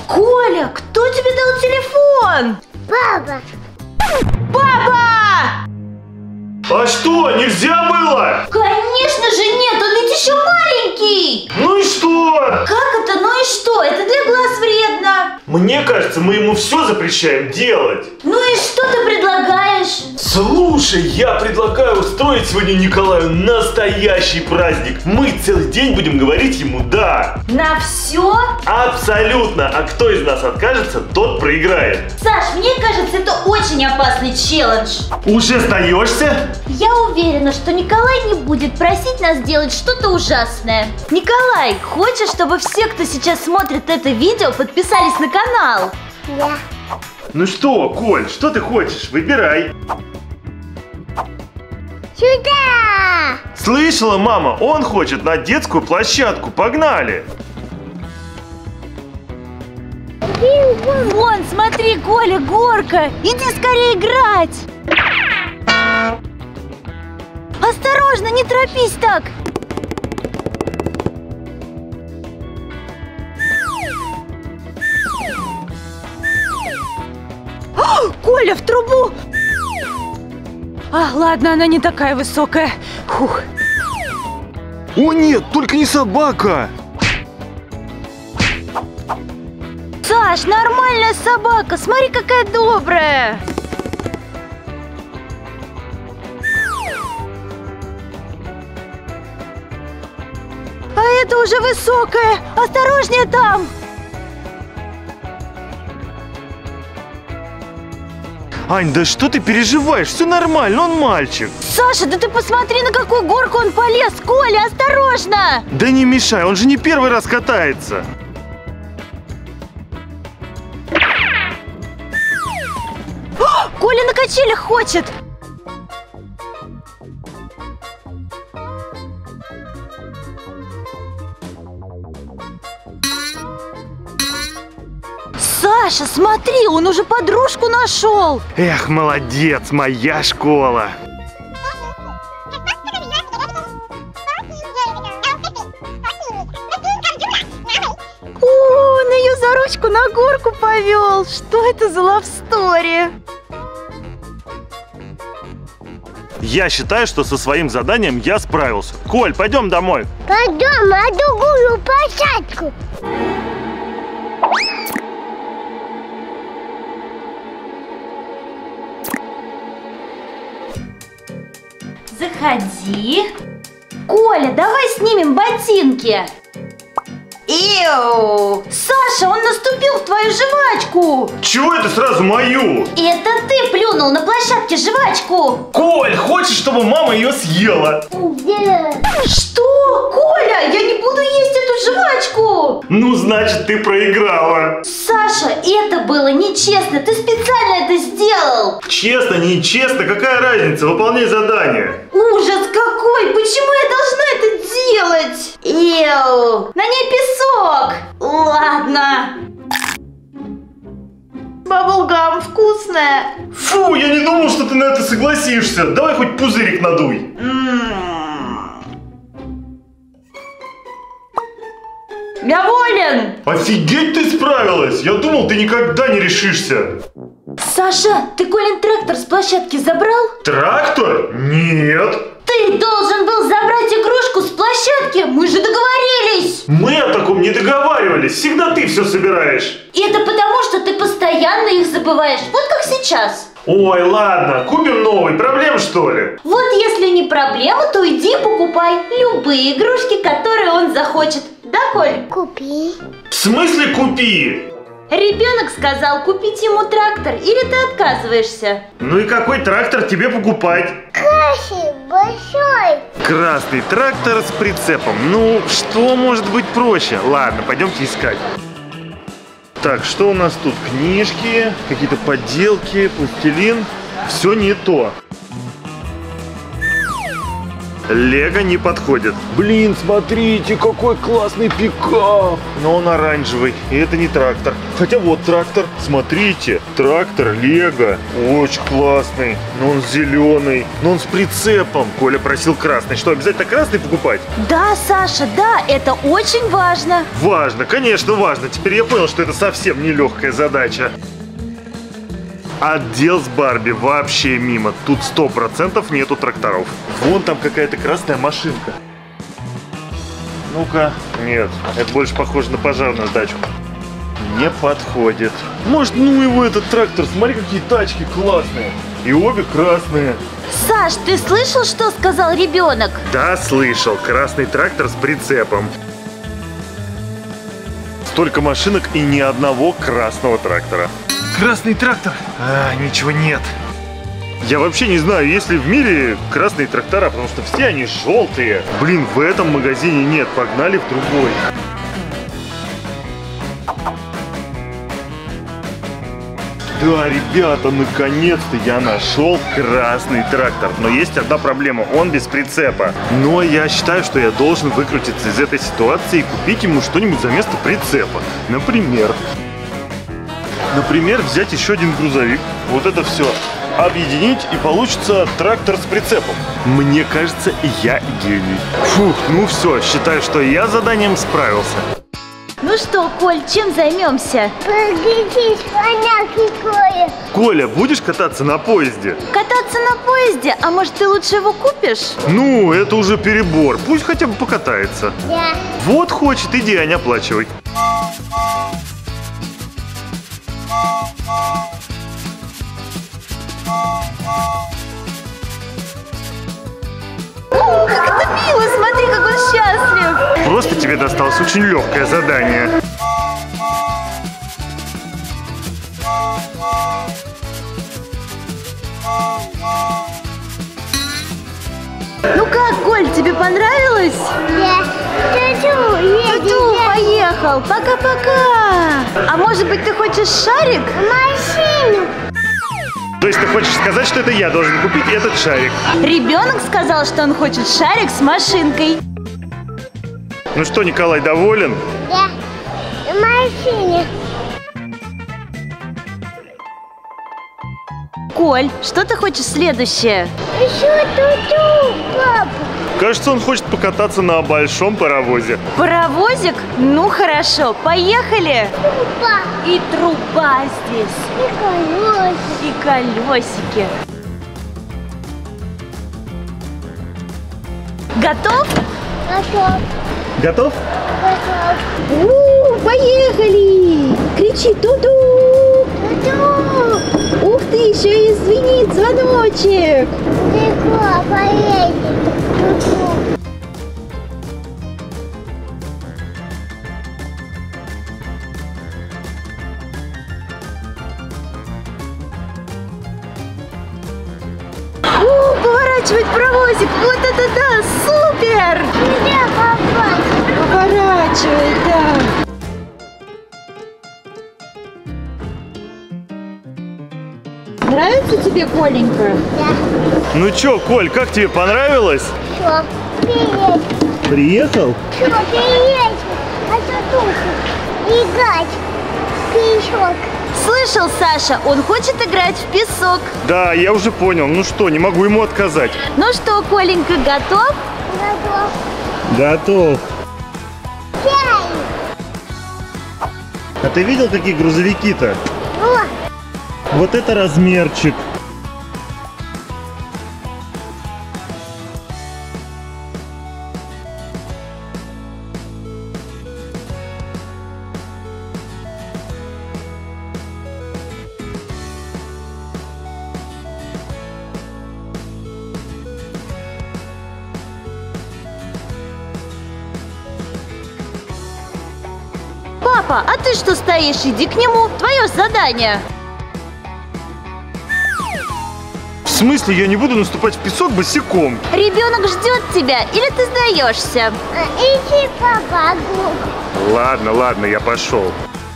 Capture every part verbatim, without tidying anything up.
Коля, кто тебе дал телефон? Папа! Папа! А что, нельзя было? Конечно же нет, он ведь еще маленький. Ну и что? Как это, ну и что? Это для глаз вредно. Мне кажется, мы ему все запрещаем делать. Ну и что ты предлагаешь? Слушай, я предлагаю устроить сегодня Николаю настоящий праздник. Мы целый день будем говорить ему «да». На все? Абсолютно. А кто из нас откажется, тот проиграет. Саш, мне кажется, это очень опасный челлендж. Уже сдаешься? Я уверена, что Николай не будет просить нас делать что-то ужасное. Николай, хочешь, чтобы все, кто сейчас смотрит это видео, подписались на канал? Да. Ну что, Коль, что ты хочешь? Выбирай. Сюда! Слышала, мама? Он хочет на детскую площадку. Погнали! Вон, смотри, Коля, горка! Иди скорее играть! Осторожно, не торопись так! О, Коля, в трубу! А, ладно, она не такая высокая. Фух. О нет, только не собака! Саш, нормальная собака, смотри, какая добрая! А это уже высокая! Осторожнее там! Ань, да что ты переживаешь? Все нормально, он мальчик. Саша, да ты посмотри, на какую горку он полез! Коля, осторожно! Да не мешай, он же не первый раз катается. О, Коля на качелях хочет! Саша, смотри, он уже подружку нашел! Эх, молодец, моя школа. О, он ее за ручку на горку повел! Что это за лавстори? Я считаю, что со своим заданием я справился. Коль, пойдем домой. Пойдем на другую площадку. Заходи. Коля, давай снимем ботинки. Иу! Саша, он наступил в твою жвачку. Чего это сразу мою? Это ты плюнул на площадке жвачку. Коль, хочешь, чтобы мама ее съела? Да. Что? Коля, я не буду есть эту жвачку. Ну, значит, ты проиграла. Саша, это было нечестно. Ты специально это сделал. Честно, нечестно, какая разница? Выполняй задание. Ужас какой! Почему я должна это делать? Иу! На ней песок! Ладно. Баблгам вкусная. Фу, я не думал, что ты на это согласишься. Давай хоть пузырик надуй. Доволен? Офигеть, ты справилась. Я думал, ты никогда не решишься. Саша, ты Колин трактор с площадки забрал? Трактор? Нет. Ты должен был забрать игрушку с площадки. Мы же договорились. Мы о таком не договаривались. Всегда ты все собираешь. И это потому, что ты постоянно их забываешь. Вот как сейчас. Ой, ладно, купим новый. Проблем, что ли? Вот если не проблема, то иди покупай любые игрушки, которые он захочет. Да, Коль? Купи. В смысле купи? Ребенок сказал купить ему трактор, или ты отказываешься? Ну и какой трактор тебе покупать? Красивый, большой. Красный трактор с прицепом. Ну, что может быть проще? Ладно, пойдемте искать. Так, что у нас тут? Книжки, какие-то подделки, пластилин. Все не то. Лего не подходит. Блин, смотрите, какой классный пикап. Но он оранжевый, и это не трактор. Хотя вот трактор, смотрите, трактор Лего. Очень классный, но он зеленый, но он с прицепом. Коля просил красный. Что, обязательно красный покупать? Да, Саша, да, это очень важно. Важно, конечно, важно. Теперь я понял, что это совсем нелегкая задача. Отдел с Барби вообще мимо. Тут сто процентов нету тракторов. Вон там какая-то красная машинка. Ну-ка. Нет, это больше похоже на пожарную тачку. Не подходит. Может, ну его этот трактор. Смотри, какие тачки классные. И обе красные. Саш, ты слышал, что сказал ребенок? Да, слышал. Красный трактор с прицепом. Столько машинок и ни одного красного трактора. Красный трактор? А, ничего нет. Я вообще не знаю, есть ли в мире красные трактора, потому что все они желтые. Блин, в этом магазине нет, погнали в другой. Да, ребята, наконец-то я нашел красный трактор. Но есть одна проблема, он без прицепа. Но я считаю, что я должен выкрутиться из этой ситуации и купить ему что-нибудь за место прицепа. Например... Например, взять еще один грузовик, вот это все объединить, и получится трактор с прицепом. Мне кажется, я гений. Фух, ну все, считаю, что я с заданием справился. Ну что, Коль, чем займемся? Погоди, фонарь Коля. Коля, будешь кататься на поезде? Кататься на поезде? А может, ты лучше его купишь? Ну, это уже перебор, пусть хотя бы покатается. Да. Вот хочет, иди, Ань, оплачивай. О, как это мило, смотри, как он счастлив. Просто тебе досталось очень легкое задание. Ну как, Коль, тебе понравилось? Да. Ту-ту, едем. Ту-ту, поехал, пока-пока. А может быть, ты хочешь шарик? Машину. То есть ты хочешь сказать, что это я должен купить этот шарик? Ребенок сказал, что он хочет шарик с машинкой. Ну что, Николай, доволен? Да. На машине. Коль, что ты хочешь следующее? Еще ту-ту, папа. Кажется, он хочет покататься на большом паровозе. Паровозик? Ну хорошо, поехали. Труба. И труба здесь, И колесик. и колесики. Готов? Готов. Готов? Готов. У, поехали! Кричи ту-ду! Ту-ту. Ух ты, еще и звенит звоночек! Далеко поедем. Ту-ту. У, поворачивает паровозик! Вот это да! Супер! Нельзя попасть. Поворачивает, да! Нравится тебе, Коленька? Да. Ну чё, Коль, как тебе понравилось? Все. Приедем. Приехал? Все, приедем. А то тут играть. Пешок. Слышал, Саша, он хочет играть в песок. Да, я уже понял. Ну что, не могу ему отказать. Ну что, Коленька, готов? Готов. Готов. Чай. А ты видел, какие грузовики-то? О, Вот это размерчик. Папа, а ты что стоишь? Иди к нему. Твое задание. В смысле, я не буду наступать в песок босиком? Ребенок ждет тебя, или ты сдаешься? а иди помогу. Ладно, ладно, я пошел.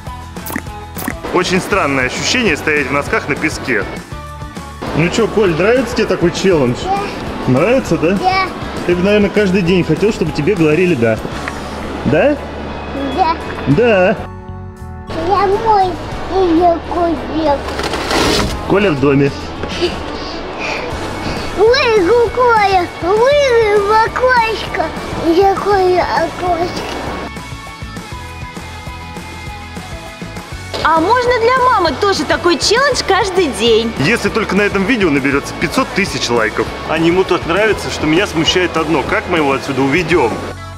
Очень странное ощущение стоять в носках на песке. Ну что, Коль, нравится тебе такой челлендж? Да. Нравится, да? Да. Ты бы, наверное, каждый день хотел, чтобы тебе говорили «да». Да? Да. Да. Я мой ее купил. Коля в доме. Выйду, Коля, выйду в окошко. Я Коля окошко. А можно для мамы тоже такой челлендж каждый день? Если только на этом видео наберется пятьсот тысяч лайков. А ему так нравится, что меня смущает одно. Как мы его отсюда уведем?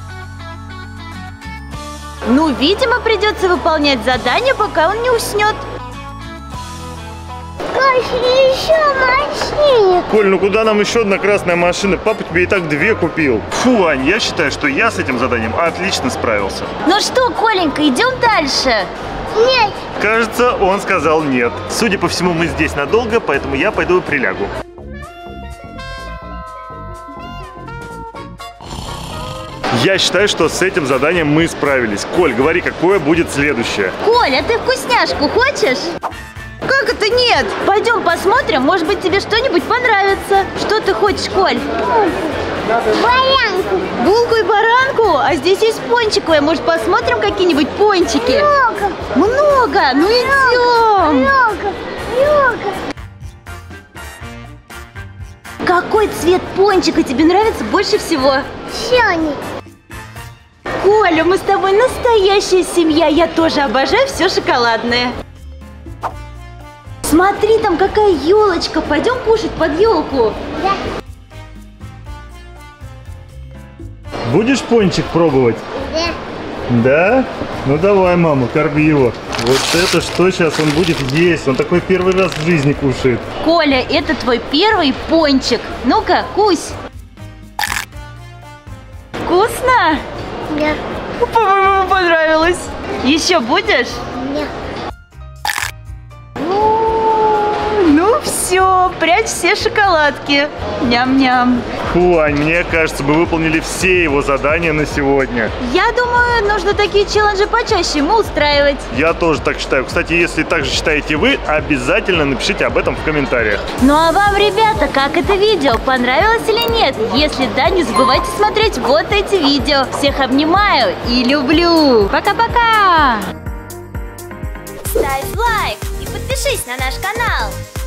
Ну, видимо, придется выполнять задание, пока он не уснет. Коля, еще машина. Коль, ну куда нам еще одна красная машина? Папа тебе и так две купил. Фу, Ань, я считаю, что я с этим заданием отлично справился. Ну что, Коленька, идем дальше. Нет. Кажется, он сказал нет. Судя по всему, мы здесь надолго, поэтому я пойду и прилягу. Я считаю, что с этим заданием мы справились. Коль, говори, какое будет следующее? Коль, а ты вкусняшку хочешь? Как это нет? Пойдем посмотрим, может быть, тебе что-нибудь понравится. Что ты хочешь, Коль? Баранку. Булку и баранку? А здесь есть пончиковая. Может, посмотрим какие-нибудь пончики? Много. Много? Ну идем. Много. Много. Какой цвет пончика тебе нравится больше всего? Синий. Коля, мы с тобой настоящая семья. Я тоже обожаю все шоколадное. Смотри, там какая елочка. Пойдем кушать под елку. Да. Будешь пончик пробовать? Да. Да? Ну давай, мама, корми его. Вот это что сейчас он будет есть? Он такой первый раз в жизни кушает. Коля, это твой первый пончик. Ну-ка, кусь. Вкусно? Да. По-моему, понравилось. Еще будешь? Нет. Ну все, прячь все шоколадки. Ням-ням. Фу, Ань, мне кажется, мы выполнили все его задания на сегодня. Я думаю, нужно такие челленджи почаще ему устраивать. Я тоже так считаю. Кстати, если так же считаете вы, обязательно напишите об этом в комментариях. Ну а вам, ребята, как это видео? Понравилось или нет? Если да, не забывайте смотреть вот эти видео. Всех обнимаю и люблю. Пока-пока! Ставь лайк и подпишись на наш канал.